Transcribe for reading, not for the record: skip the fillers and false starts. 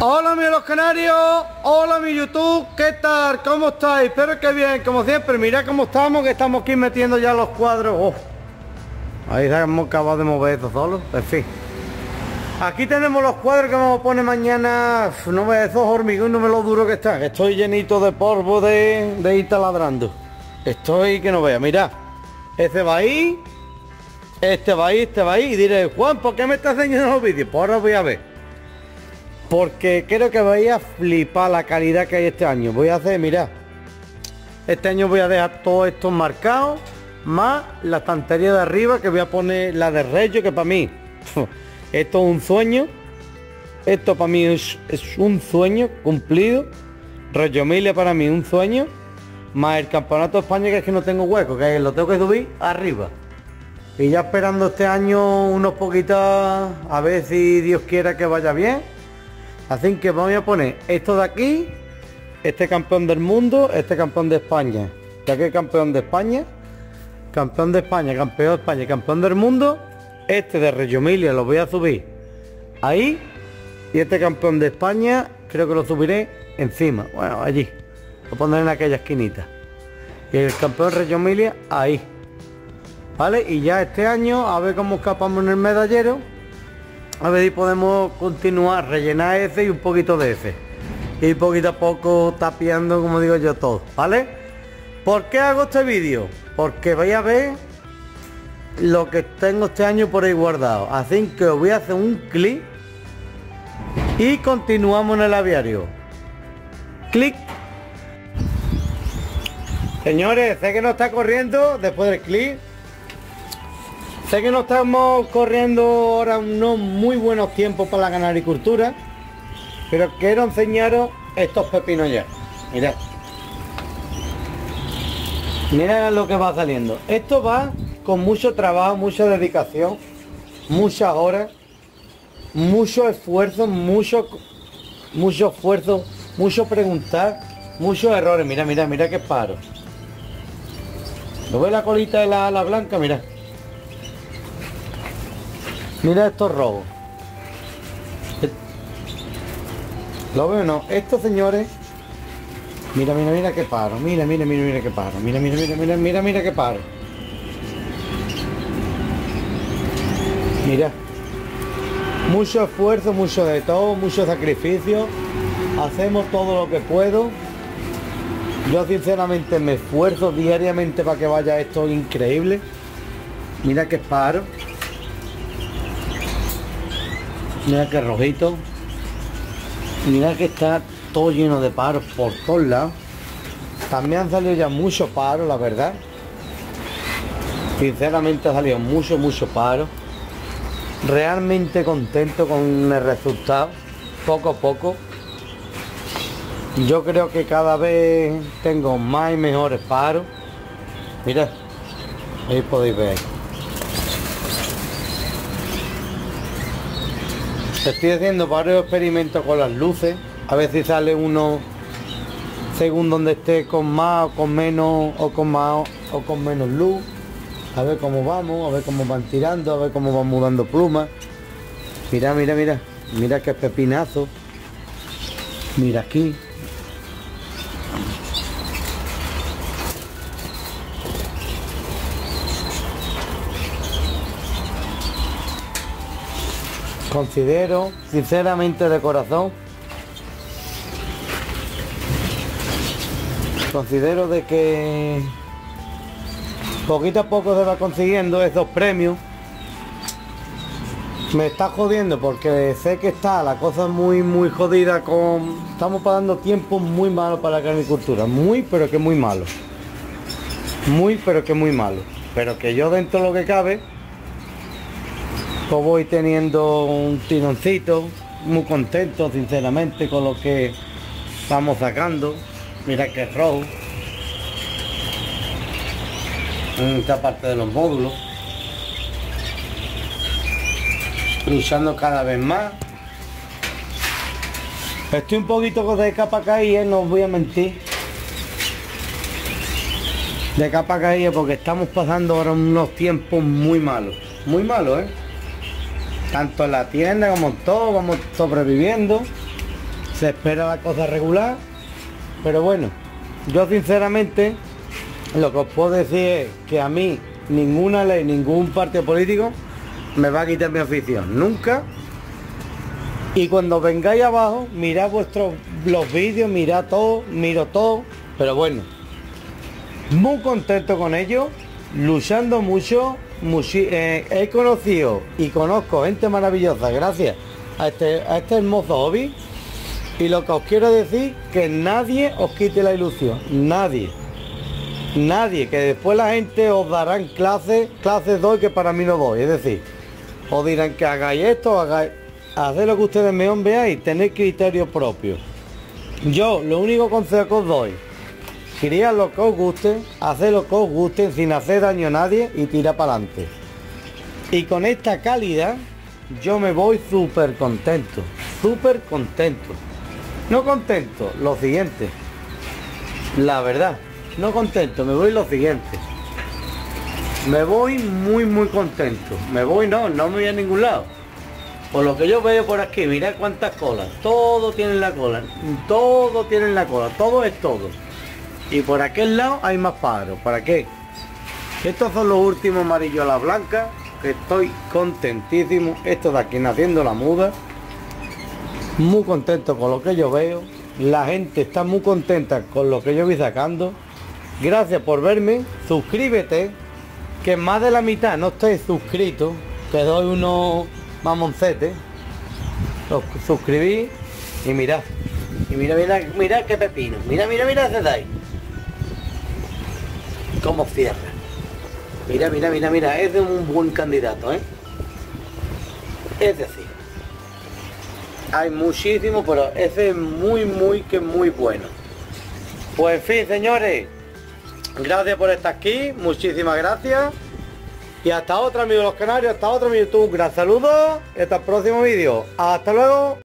Hola amigos los canarios, hola mi YouTube, ¿qué tal? ¿Cómo estáis? Espero que bien, como siempre, mirad cómo estamos, que estamos aquí metiendo ya los cuadros. Ahí hemos acabado de mover esto solo, en fin. Aquí tenemos los cuadros que vamos a poner mañana. No me esos hormigón, no me lo duro que están, que estoy llenito de polvo de ir taladrando. Estoy que no vea, mirad. Este va ahí, este va ahí, este va ahí. Y diré, Juan, ¿por qué me estás enseñando los vídeos? Pues ahora voy a ver. Porque creo que vais a flipar la calidad que hay este año. Voy a hacer, mirad. Este año voy a dejar todo esto marcado. Más la estantería de arriba, que voy a poner la de Reggio, que para mí esto es un sueño. Esto para mí es un sueño cumplido. Reggio Emilia para mí un sueño. Más el campeonato de España, que es que no tengo hueco, que lo tengo que subir arriba. Y ya esperando este año unos poquitos, a ver si Dios quiera que vaya bien. Así que voy a poner esto de aquí, este campeón del mundo, este campeón de España. Ya que campeón de España, campeón de España, campeón de España, campeón del mundo. Este de Reggio Emilia lo voy a subir ahí. Y este campeón de España creo que lo subiré encima. Bueno, allí. Lo pondré en aquella esquinita. Y el campeón de Reggio Emilia ahí. ¿Vale? Y ya este año a ver cómo escapamos en el medallero. A ver si podemos continuar, rellenar ese y un poquito de ese. Y poquito a poco tapiando, como digo yo, todo, ¿vale? ¿Por qué hago este vídeo? Porque vais a ver lo que tengo este año por ahí guardado. Así que os voy a hacer un clic y continuamos en el aviario. Clic. Señores, sé que no está corriendo después del clic. Sé que no estamos corriendo ahora unos muy buenos tiempos para la canaricultura, pero quiero enseñaros estos pepinos ya. Mirad. Mirad lo que va saliendo. Esto va con mucho trabajo, mucha dedicación, muchas horas, mucho esfuerzo, mucho esfuerzo, mucho preguntar, muchos errores. Mira, mira, mira qué paro. ¿Lo ves la colita de la ala blanca? Mira. Mira estos rojos. ¿Lo veo o no? Estos señores. Mira, mira, mira qué paro. Mira, mira, mira, mira qué paro. Mira, mira, mira, mira, mira, mira qué paro. Mira. Mucho esfuerzo, mucho de todo, mucho sacrificio. Hacemos todo lo que puedo. Yo sinceramente me esfuerzo diariamente para que vaya esto increíble. Mira qué paro. Mira que rojito. Mira que está todo lleno de paros por todos lados. También han salido ya muchos paros, la verdad. Sinceramente ha salido mucho paros. Realmente contento con el resultado. Poco a poco. Yo creo que cada vez tengo más y mejores paros. Mirad. Ahí podéis ver. Estoy haciendo varios experimentos con las luces, a ver si sale uno según donde esté con más o con menos, o con más o con menos luz. A ver cómo vamos, a ver cómo van tirando, a ver cómo van mudando plumas. Mira, mira, mira, mira qué pepinazo. Mira aquí. Considero, sinceramente de corazón, considero de que poquito a poco se va consiguiendo esos premios. Me está jodiendo porque sé que está la cosa muy jodida con... Estamos pasando tiempos muy malos para la agricultura, muy pero que muy malo. Muy pero que muy malo. Pero que yo dentro de lo que cabe, pues voy teniendo un tironcito, muy contento sinceramente con lo que estamos sacando. Mira que es rojo en esta parte de los módulos, luchando cada vez más. Estoy un poquito de capa caída, no os voy a mentir, de capa caída, porque estamos pasando ahora unos tiempos muy malos, tanto en la tienda como en todo, vamos sobreviviendo. se espera la cosa regular, pero bueno, yo sinceramente lo que os puedo decir es que a mí ninguna ley, ningún partido político me va a quitar mi afición, nunca. Y cuando vengáis abajo, mirad los vídeos, mirad todo, miro todo, pero bueno, muy contento con ello, luchando mucho, he conocido y conozco gente maravillosa gracias a este hermoso hobby. Y lo que os quiero decir, que nadie os quite la ilusión, nadie, que después la gente os darán clases doy que para mí no doy, es decir, os dirán que hagáis esto, haced lo que ustedes mejor veáis, tener criterio propio. Yo lo único consejo que os doy, criad lo que os guste, haced lo que os guste sin hacer daño a nadie y tirad para adelante. Y con esta calidad yo me voy súper contento, no contento, lo siguiente, la verdad, no contento, me voy lo siguiente, me voy muy contento, no me voy a ningún lado. Por lo que yo veo por aquí, mirad cuántas colas, todo tiene la cola, todo es todo. Y por aquel lado hay más pájaros, ¿para qué? Estos son los últimos amarillos a la blanca, que estoy contentísimo, estos de aquí naciendo la muda, muy contento con lo que yo veo, la gente está muy contenta con lo que yo voy sacando. Gracias por verme, suscríbete, que más de la mitad no estáis suscritos, te doy unos mamoncetes, os suscribí y mirad, mirad qué pepino, mira ese de ahí, cómo cierra, mira, ese es un buen candidato, ese sí, hay muchísimo, pero ese es muy bueno. Pues en fin, señores, gracias por estar aquí, muchísimas gracias. Y hasta otra, amigos de los canarios, hasta otro, mi YouTube. Gran saludo y hasta el próximo vídeo. Hasta luego.